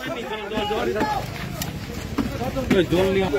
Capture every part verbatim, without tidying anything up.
জল নিয়ে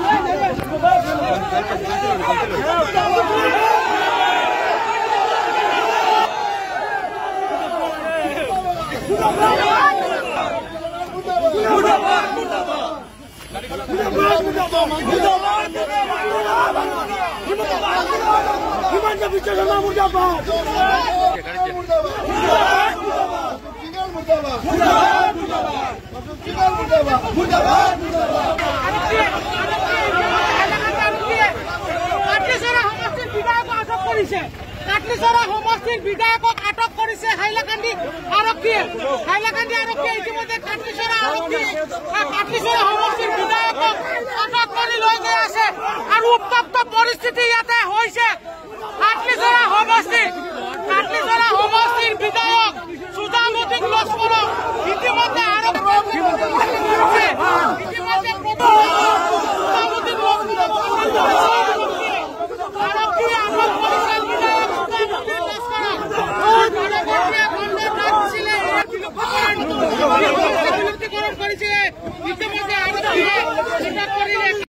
কাটলিছড়া সমষ্টিৰ বিধায়কক আটক কৰিছে হাইলাকান্দি আৰক্ষীয়ে। হাইলাকান্দি আৰক্ষীয়ে ইতিমধ্যে কাটলিছড়া আৰক্ষী কাটলিছড়া সমষ্টিৰ বিধায়কক আটক কৰি লৈ গৈ আছে আৰু উত্তপ্ত পৰিস্থিতি ইয়াতে হৈছে। কাটলিছড়া সমষ্টি কাটলিছড়া সমষ্টিৰ বিধায়ক সুজামুদ্দিন লস্কৰক ইতিমধ্যে আৰক্ষীয়ে ইতিমধ্যে সুজামুদ্দিন লস্কৰক আৰক্ষীয়ে আটক কৰিছে। ইতিমধ্যে আরক্ষীয়ে